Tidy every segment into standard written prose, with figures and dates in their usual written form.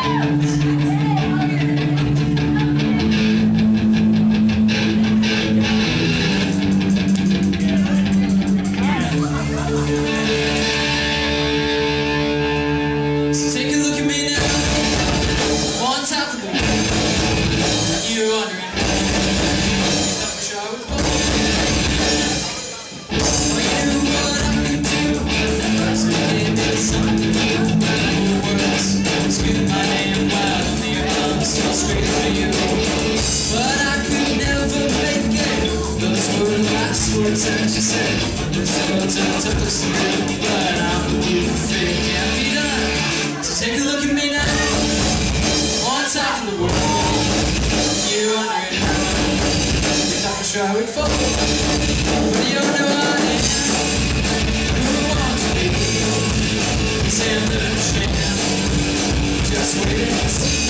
Words that you said, this words that took us through, but I'm with it can't be done. So take a look at me now, on top of the world. You wondering how you thought for sure I would fall, but you don't know I am. Who wants to be? Say I'm the shame. Just wait and see.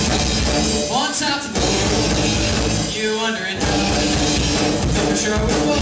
Top of the world, you wondering how, for sure.